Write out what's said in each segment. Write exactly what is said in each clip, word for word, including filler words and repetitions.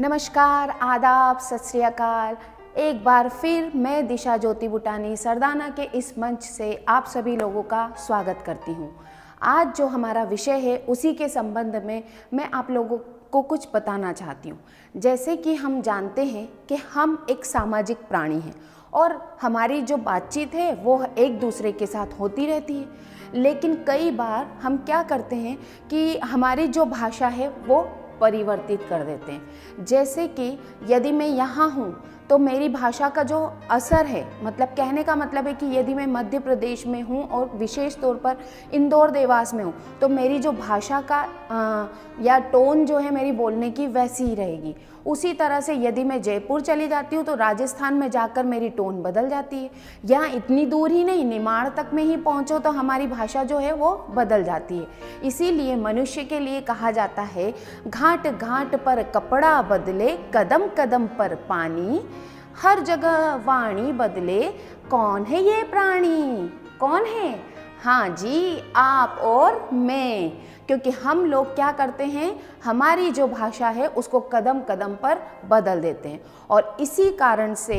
नमस्कार, आदाब, सत श्री अकाल। एक बार फिर मैं दिशा ज्योति बुटानी सरदाना के इस मंच से आप सभी लोगों का स्वागत करती हूँ। आज जो हमारा विषय है उसी के संबंध में मैं आप लोगों को कुछ बताना चाहती हूँ। जैसे कि हम जानते हैं कि हम एक सामाजिक प्राणी हैं और हमारी जो बातचीत है वो एक दूसरे के साथ होती रहती है, लेकिन कई बार हम क्या करते हैं कि हमारी जो भाषा है वो परिवर्तित कर देते हैं। जैसे कि यदि मैं यहाँ हूँ तो मेरी भाषा का जो असर है, मतलब कहने का मतलब है कि यदि मैं मध्य प्रदेश में हूँ और विशेष तौर पर इंदौर देवास में हूँ तो मेरी जो भाषा का आ, या टोन जो है मेरी बोलने की वैसी ही रहेगी। उसी तरह से यदि मैं जयपुर चली जाती हूँ तो राजस्थान में जाकर मेरी टोन बदल जाती है। यहाँ इतनी दूर ही नहीं, निमाड़ तक में ही पहुँचो तो हमारी भाषा जो है वो बदल जाती है। इसीलिए मनुष्य के लिए कहा जाता है, घाट घाट पर कपड़ा बदले, कदम कदम पर पानी, हर जगह वाणी बदले, कौन है ये प्राणी? कौन है? हाँ जी, आप और मैं। क्योंकि हम लोग क्या करते हैं, हमारी जो भाषा है उसको कदम कदम पर बदल देते हैं और इसी कारण से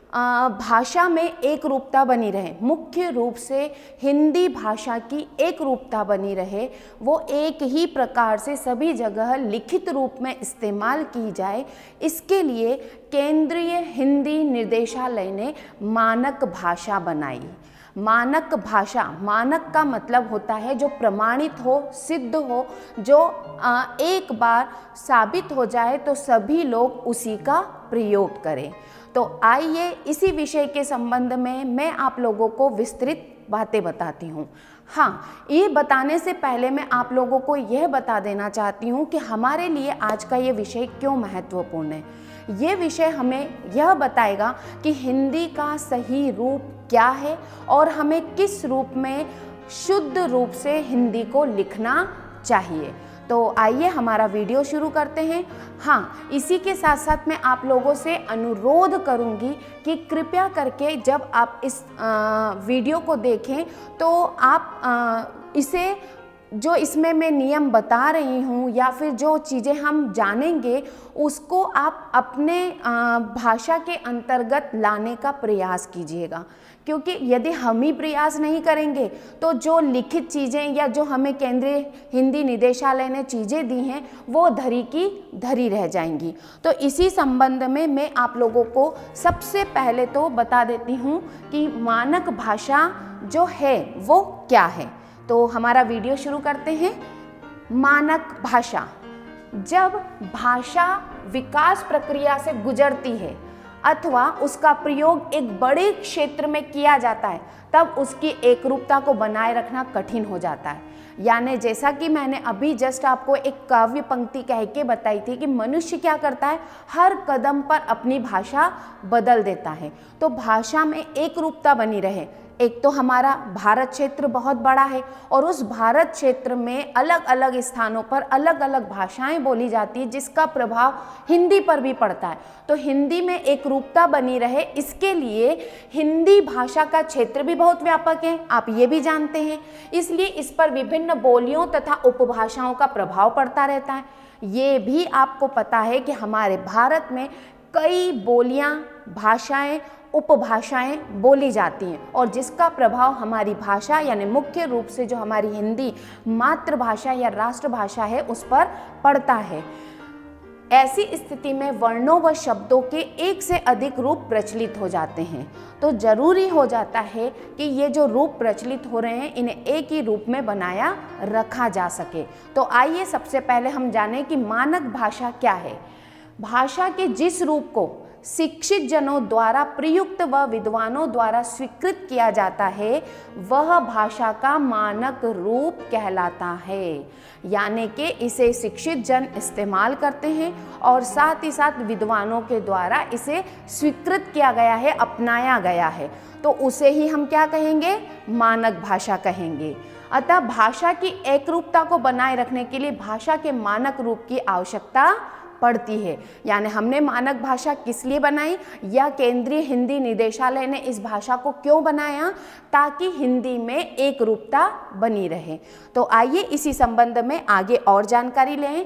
भाषा में एक रूपता बनी रहे, मुख्य रूप से हिंदी भाषा की एक रूपता बनी रहे, वो एक ही प्रकार से सभी जगह लिखित रूप में इस्तेमाल की जाए। इसके लिए केंद्रीय हिंदी निर्देशालय ने मानक भाषा बनाई। मानक भाषा, मानक का मतलब होता है जो प्रमाणित हो, सिद्ध हो, जो एक बार साबित हो जाए तो सभी लोग उसी का प्रयोग करें। तो आइए इसी विषय के संबंध में मैं आप लोगों को विस्तृत बातें बताती हूँ। हाँ, ये बताने से पहले मैं आप लोगों को यह बता देना चाहती हूँ कि हमारे लिए आज का ये विषय क्यों महत्वपूर्ण है। ये विषय हमें यह बताएगा कि हिंदी का सही रूप क्या है और हमें किस रूप में शुद्ध रूप से हिंदी को लिखना चाहिए। तो आइए हमारा वीडियो शुरू करते हैं। हाँ, इसी के साथ साथ मैं आप लोगों से अनुरोध करूंगी कि कृपया करके जब आप इस आ, वीडियो को देखें तो आप आ, इसे जो इसमें मैं नियम बता रही हूँ या फिर जो चीज़ें हम जानेंगे उसको आप अपने भाषा के अंतर्गत लाने का प्रयास कीजिएगा। क्योंकि यदि हम ही प्रयास नहीं करेंगे तो जो लिखित चीज़ें या जो हमें केंद्रीय हिंदी निदेशालय ने चीज़ें दी हैं वो धरी की धरी रह जाएंगी। तो इसी संबंध में मैं आप लोगों को सबसे पहले तो बता देती हूँ कि मानक भाषा जो है वो क्या है। तो हमारा वीडियो शुरू करते हैं। मानक भाषा, जब भाषा विकास प्रक्रिया से गुजरती है अथवा उसका प्रयोग एक बड़े क्षेत्र में किया जाता है तब उसकी एकरूपता को बनाए रखना कठिन हो जाता है। यानी जैसा कि मैंने अभी जस्ट आपको एक काव्य पंक्ति कह के बताई थी कि मनुष्य क्या करता है, हर कदम पर अपनी भाषा बदल देता है। तो भाषा में एक रूपता बनी रहे। एक तो हमारा भारत क्षेत्र बहुत बड़ा है और उस भारत क्षेत्र में अलग अलग स्थानों पर अलग अलग भाषाएं बोली जाती है जिसका प्रभाव हिंदी पर भी पड़ता है। तो हिंदी में एक रूपता बनी रहे, इसके लिए हिंदी भाषा का क्षेत्र भी बहुत व्यापक है, आप ये भी जानते हैं। इसलिए इस पर विभिन्न बोलियों तथा उपभाषाओं का प्रभाव पड़ता रहता है। ये भी आपको पता है कि हमारे भारत में कई बोलियां, भाषाएं, उपभाषाएं बोली जाती हैं और जिसका प्रभाव हमारी भाषा यानी मुख्य रूप से जो हमारी हिंदी मातृभाषा या राष्ट्रभाषा है उस पर पड़ता है। ऐसी स्थिति में वर्णों व शब्दों के एक से अधिक रूप प्रचलित हो जाते हैं। तो जरूरी हो जाता है कि ये जो रूप प्रचलित हो रहे हैं इन्हें एक ही रूप में बनाया रखा जा सके। तो आइए सबसे पहले हम जानें कि मानक भाषा क्या है। भाषा के जिस रूप को शिक्षित जनों द्वारा प्रयुक्त व विद्वानों द्वारा स्वीकृत किया जाता है वह भाषा का मानक रूप कहलाता है। यानी कि इसे शिक्षित जन इस्तेमाल करते हैं और साथ ही साथ विद्वानों के द्वारा इसे स्वीकृत किया गया है, अपनाया गया है, तो उसे ही हम क्या कहेंगे, मानक भाषा कहेंगे। अतः भाषा की एकरूपता को बनाए रखने के लिए भाषा के मानक रूप की आवश्यकता पड़ती है। यानी हमने मानक भाषा किस लिए बनाई या केंद्रीय हिंदी निदेशालय ने इस भाषा को क्यों बनाया, ताकि हिंदी में एक रूपता बनी रहे। तो आइए इसी संबंध में आगे और जानकारी लें।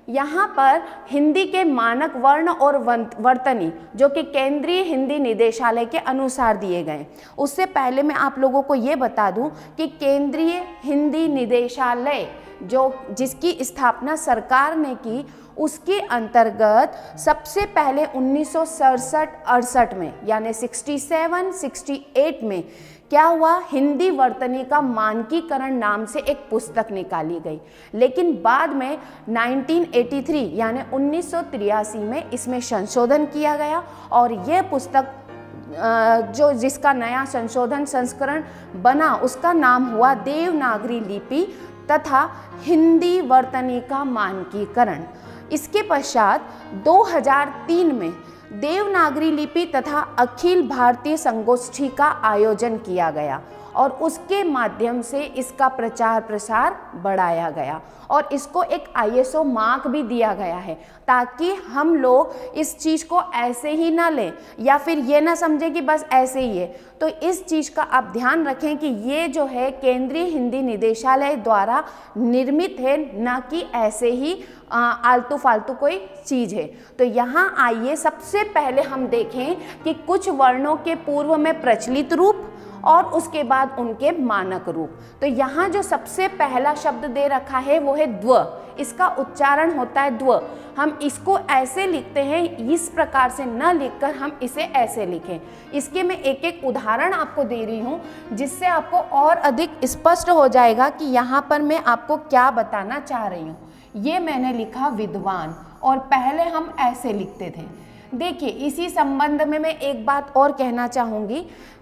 यहाँ पर हिंदी के मानक वर्ण और वर्तनी जो कि केंद्रीय हिंदी निदेशालय के अनुसार दिए गए। उससे पहले मैं आप लोगों को ये बता दूं कि केंद्रीय हिंदी निदेशालय जो जिसकी स्थापना सरकार ने की, उसके अंतर्गत सबसे पहले उन्नीस सौ सड़सठ अड़सठ में यानी सड़सठ अड़सठ में क्या हुआ, हिंदी वर्तनी का मानकीकरण नाम से एक पुस्तक निकाली गई। लेकिन बाद में उन्नीस सौ तिरासी यानी उन्नीस सौ तिरासी में इसमें संशोधन किया गया और यह पुस्तक जो जिसका नया संशोधन संस्करण बना उसका नाम हुआ देवनागरी लिपि तथा हिंदी वर्तनी का मानकीकरण। इसके पश्चात दो हज़ार तीन में देवनागरी लिपि तथा अखिल भारतीय संगोष्ठी का आयोजन किया गया और उसके माध्यम से इसका प्रचार प्रसार बढ़ाया गया और इसको एक आई एस ओ मार्क भी दिया गया है, ताकि हम लोग इस चीज़ को ऐसे ही ना लें या फिर ये ना समझें कि बस ऐसे ही है। तो इस चीज़ का आप ध्यान रखें कि ये जो है केंद्रीय हिंदी निदेशालय द्वारा निर्मित है, न कि ऐसे ही आलतू फालतू कोई चीज़ है। तो यहाँ आइए सबसे पहले हम देखें कि कुछ वर्णों के पूर्व में प्रचलित रूप और उसके बाद उनके मानक रूप। तो यहाँ जो सबसे पहला शब्द दे रखा है वो है द्व। इसका उच्चारण होता है द्व। हम इसको ऐसे लिखते हैं, इस प्रकार से न लिखकर हम इसे ऐसे लिखें। इसके मैं एक एक उदाहरण आपको दे रही हूँ जिससे आपको और अधिक स्पष्ट हो जाएगा कि यहाँ पर मैं आपको क्या बताना चाह रही हूँ। ये मैंने लिखा विद्वान और पहले हम ऐसे लिखते थे। देखिए, इसी संबंध में मैं एक बात और कहना चाहूँगी।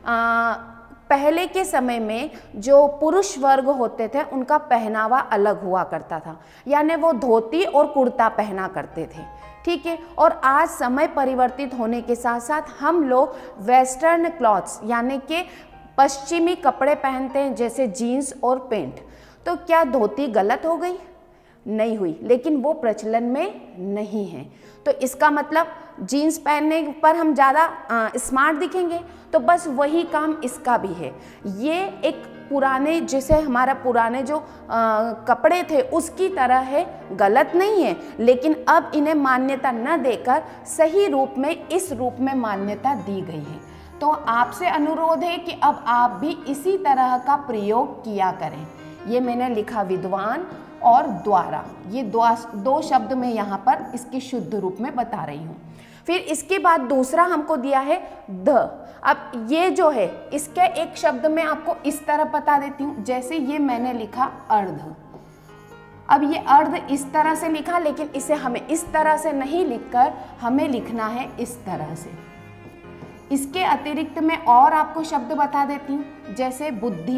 पहले के समय में जो पुरुष वर्ग होते थे उनका पहनावा अलग हुआ करता था, यानी वो धोती और कुर्ता पहना करते थे, ठीक है। और आज समय परिवर्तित होने के साथ साथ हम लोग वेस्टर्न क्लॉथ्स यानी कि पश्चिमी कपड़े पहनते हैं, जैसे जीन्स और पैंट। तो क्या धोती गलत हो गई? नहीं हुई, लेकिन वो प्रचलन में नहीं है। तो इसका मतलब जीन्स पहनने पर हम ज़्यादा स्मार्ट दिखेंगे, तो बस वही काम इसका भी है। ये एक पुराने, जैसे हमारा पुराने जो आ, कपड़े थे उसकी तरह है, गलत नहीं है, लेकिन अब इन्हें मान्यता न देकर सही रूप में इस रूप में मान्यता दी गई है। तो आपसे अनुरोध है कि अब आप भी इसी तरह का प्रयोग किया करें। ये मैंने लिखा विद्वान और द्वारा, ये दो दो शब्द मैं यहाँ पर इसके शुद्ध रूप में बता रही हूँ। फिर इसके बाद दूसरा हमको दिया है द। अब ये जो है इसके एक शब्द में आपको इस तरह बता देती हूँ, जैसे ये मैंने लिखा अर्ध। अब ये अर्ध इस तरह से लिखा, लेकिन इसे हमें इस तरह से नहीं लिखकर हमें लिखना है इस तरह से। इसके अतिरिक्त मैं और आपको शब्द बता देती हूँ, जैसे बुद्धि,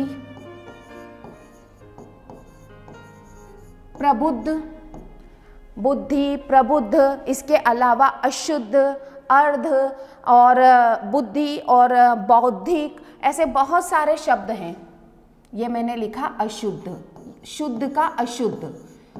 प्रबुद्ध, बुद्धि, प्रबुद्ध। इसके अलावा अशुद्ध, अर्ध और बुद्धि और बौद्धिक, ऐसे बहुत सारे शब्द हैं। ये मैंने लिखा अशुद्ध, शुद्ध का अशुद्ध।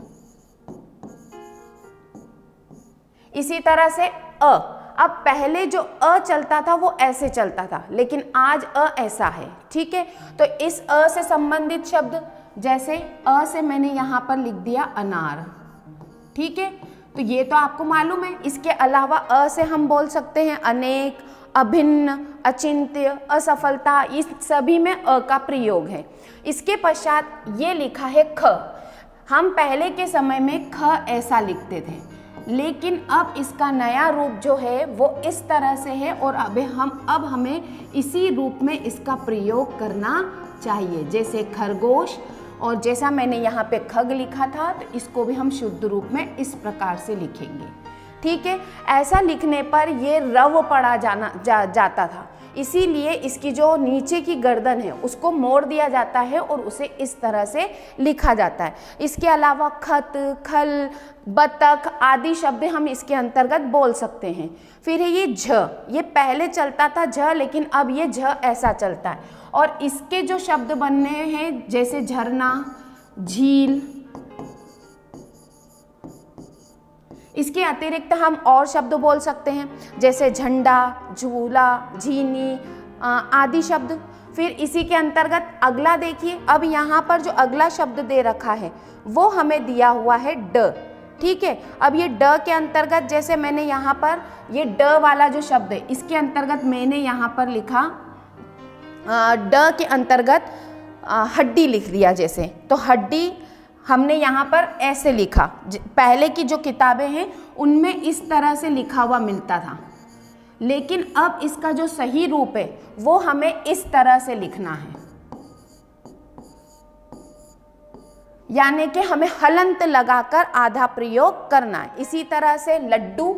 इसी तरह से अ। अब पहले जो अ चलता था वो ऐसे चलता था, लेकिन आज अ ऐसा है, ठीक है। तो इस अ से संबंधित शब्द, जैसे अ से मैंने यहाँ पर लिख दिया अनार, ठीक है। तो ये तो आपको मालूम है। इसके अलावा अ से हम बोल सकते हैं अनेक, अभिन्न, अचिंत्य, असफलता, इस सभी में अ का प्रयोग है। इसके पश्चात ये लिखा है ख। हम पहले के समय में ख ऐसा लिखते थे, लेकिन अब इसका नया रूप जो है वो इस तरह से है और अब हम अब हमें इसी रूप में इसका प्रयोग करना चाहिए, जैसे खरगोश। और जैसा मैंने यहाँ पे खग लिखा था, तो इसको भी हम शुद्ध रूप में इस प्रकार से लिखेंगे, ठीक है। ऐसा लिखने पर ये रव पड़ा जाना जा, जाता था, इसीलिए इसकी जो नीचे की गर्दन है उसको मोड़ दिया जाता है और उसे इस तरह से लिखा जाता है। इसके अलावा खत, खल, बतख आदि शब्द हम इसके अंतर्गत बोल सकते हैं। फिर है ये झ। ये पहले चलता था झ, लेकिन अब ये झ ऐसा चलता है। और इसके जो शब्द बनने हैं, जैसे झरना, झील। इसके अतिरिक्त हम और शब्द बोल सकते हैं, जैसे झंडा, झूला, झीनी आदि शब्द। फिर इसी के अंतर्गत अगला देखिए, अब यहाँ पर जो अगला शब्द दे रखा है वो हमें दिया हुआ है ड, ठीक है। अब ये ड के अंतर्गत जैसे मैंने यहाँ पर ये ड वाला जो शब्द है इसके अंतर्गत मैंने यहाँ पर लिखा ड के अंतर्गत हड्डी लिख दिया जैसे, तो हड्डी हमने यहाँ पर ऐसे लिखा। पहले की जो किताबें हैं उनमें इस तरह से लिखा हुआ मिलता था, लेकिन अब इसका जो सही रूप है वो हमें इस तरह से लिखना है, यानी कि हमें हलंत लगाकर आधा प्रयोग करना है। इसी तरह से लड्डू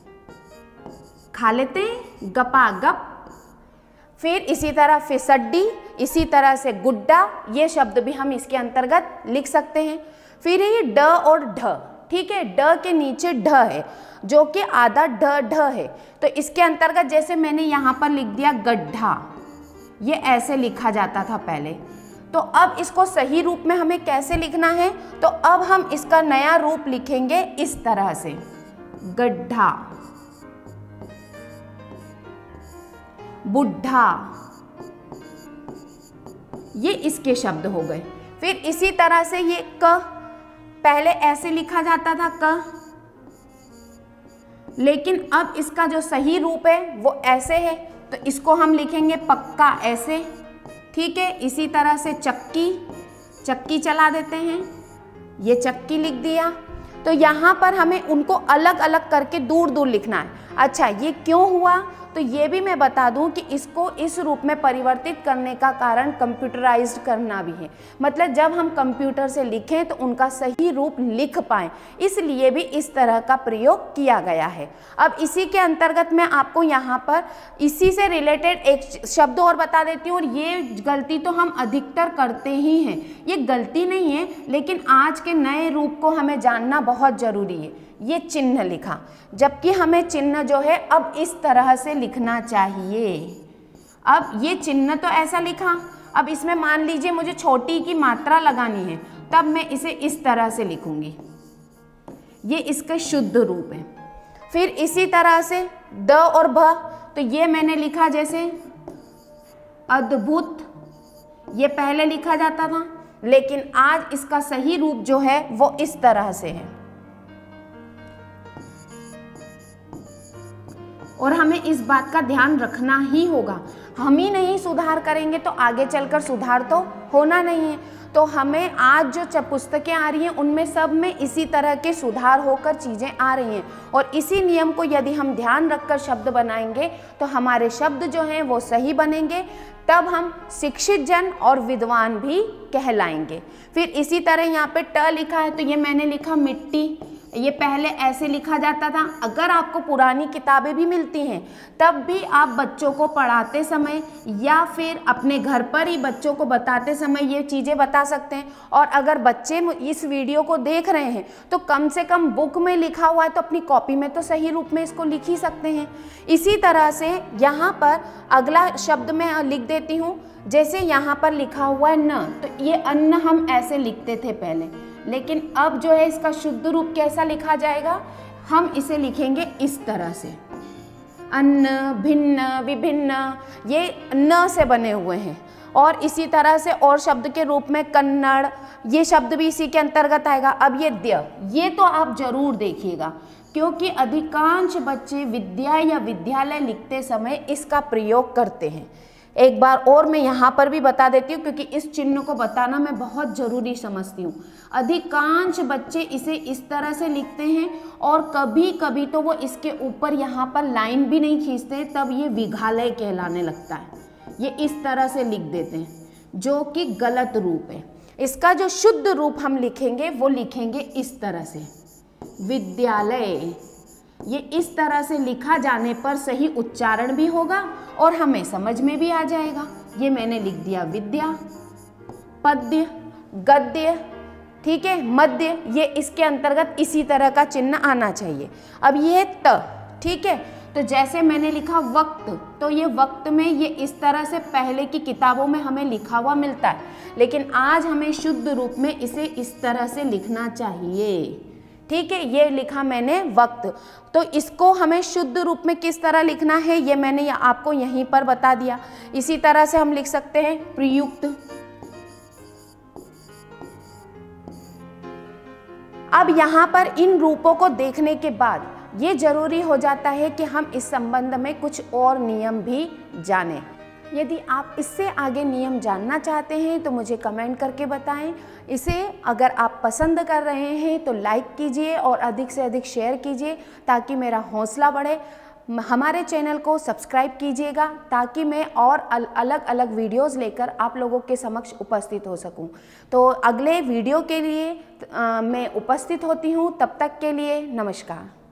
खा लेते हैं गपा गप, फिर इसी तरह फिसड्डी, इसी तरह से गुड्डा, ये शब्द भी हम इसके अंतर्गत लिख सकते हैं। फिर ये ड और ढ, ठीक है, ड के नीचे ढ है जो कि आधा ढ ढ है, तो इसके अंतर्गत जैसे मैंने यहाँ पर लिख दिया गड्ढा, ये ऐसे लिखा जाता था पहले। तो अब इसको सही रूप में हमें कैसे लिखना है, तो अब हम इसका नया रूप लिखेंगे इस तरह से गड्ढा, बुढ़ा, ये इसके शब्द हो गए। फिर इसी तरह से ये क, पहले ऐसे लिखा जाता था क, लेकिन अब इसका जो सही रूप है वो ऐसे है, तो इसको हम लिखेंगे पक्का ऐसे, ठीक है। इसी तरह से चक्की, चक्की चला देते हैं, ये चक्की लिख दिया। तो यहाँ पर हमें उनको अलग अलग करके दूर दूर लिखना है। अच्छा, ये क्यों हुआ, तो ये भी मैं बता दूं कि इसको इस रूप में परिवर्तित करने का कारण कंप्यूटराइज्ड करना भी है, मतलब जब हम कंप्यूटर से लिखें तो उनका सही रूप लिख पाएं, इसलिए भी इस तरह का प्रयोग किया गया है। अब इसी के अंतर्गत मैं आपको यहाँ पर इसी से रिलेटेड एक शब्द और बता देती हूँ, और ये गलती तो हम अधिकतर करते ही हैं, ये गलती नहीं है, लेकिन आज के नए रूप को हमें जानना बहुत ज़रूरी है। ये चिन्ह लिखा, जबकि हमें चिन्ह जो है अब इस तरह से लिखना चाहिए। अब ये चिन्ह तो ऐसा लिखा, अब इसमें मान लीजिए मुझे छोटी की मात्रा लगानी है, तब मैं इसे इस तरह से लिखूंगी, ये इसका शुद्ध रूप है। फिर इसी तरह से द और भ, तो ये मैंने लिखा जैसे अद्भुत, ये पहले लिखा जाता था, लेकिन आज इसका सही रूप जो है वो इस तरह से है। और हमें इस बात का ध्यान रखना ही होगा, हम ही नहीं सुधार करेंगे तो आगे चलकर सुधार तो होना नहीं है। तो हमें आज जो पुस्तकें आ रही हैं उनमें सब में इसी तरह के सुधार होकर चीज़ें आ रही हैं, और इसी नियम को यदि हम ध्यान रखकर शब्द बनाएंगे तो हमारे शब्द जो हैं वो सही बनेंगे, तब हम शिक्षित जन और विद्वान भी कहलाएंगे। फिर इसी तरह यहाँ पे ट लिखा है, तो ये मैंने लिखा मिट्टी, ये पहले ऐसे लिखा जाता था। अगर आपको पुरानी किताबें भी मिलती हैं तब भी आप बच्चों को पढ़ाते समय या फिर अपने घर पर ही बच्चों को बताते समय ये चीज़ें बता सकते हैं। और अगर बच्चे इस वीडियो को देख रहे हैं तो कम से कम बुक में लिखा हुआ है तो अपनी कॉपी में तो सही रूप में इसको लिख ही सकते हैं। इसी तरह से यहाँ पर अगला शब्द मैं लिख देती हूँ, जैसे यहाँ पर लिखा हुआ है न, तो ये अन्न हम ऐसे लिखते थे पहले, लेकिन अब जो है इसका शुद्ध रूप कैसा लिखा जाएगा, हम इसे लिखेंगे इस तरह से अन्न, भिन्न, विभिन्न, ये न से बने हुए हैं। और इसी तरह से और शब्द के रूप में कन्नड़, ये शब्द भी इसी के अंतर्गत आएगा। अब ये द्य, ये तो आप जरूर देखिएगा, क्योंकि अधिकांश बच्चे विद्या या विद्यालय लिखते समय इसका प्रयोग करते हैं। एक बार और मैं यहाँ पर भी बता देती हूँ, क्योंकि इस चिन्ह को बताना मैं बहुत ज़रूरी समझती हूँ। अधिकांश बच्चे इसे इस तरह से लिखते हैं, और कभी कभी तो वो इसके ऊपर यहाँ पर लाइन भी नहीं खींचते, तब ये विघालय कहलाने लगता है। ये इस तरह से लिख देते हैं, जो कि गलत रूप है। इसका जो शुद्ध रूप हम लिखेंगे वो लिखेंगे इस तरह से विद्यालय। ये इस तरह से लिखा जाने पर सही उच्चारण भी होगा और हमें समझ में भी आ जाएगा। ये मैंने लिख दिया विद्या, पद्य, गद्य, ठीक है, मध्य, ये इसके अंतर्गत इसी तरह का चिन्ह आना चाहिए। अब ये त, ठीक है, तो जैसे मैंने लिखा वक्त, तो ये वक्त में ये इस तरह से पहले की किताबों में हमें लिखा हुआ मिलता है, लेकिन आज हमें शुद्ध रूप में इसे इस तरह से लिखना चाहिए। ठीक है, ये लिखा मैंने वक्त, तो इसको हमें शुद्ध रूप में किस तरह लिखना है ये मैंने आपको यहीं पर बता दिया। इसी तरह से हम लिख सकते हैं प्रयुक्त। अब यहाँ पर इन रूपों को देखने के बाद ये जरूरी हो जाता है कि हम इस संबंध में कुछ और नियम भी जानें। यदि आप इससे आगे नियम जानना चाहते हैं तो मुझे कमेंट करके बताएं। इसे अगर आप पसंद कर रहे हैं तो लाइक कीजिए और अधिक से अधिक शेयर कीजिए ताकि मेरा हौसला बढ़े। हमारे चैनल को सब्सक्राइब कीजिएगा ताकि मैं और अलग अलग वीडियोस लेकर आप लोगों के समक्ष उपस्थित हो सकूं। तो अगले वीडियो के लिए आ, मैं उपस्थित होती हूं। तब तक के लिए नमस्कार।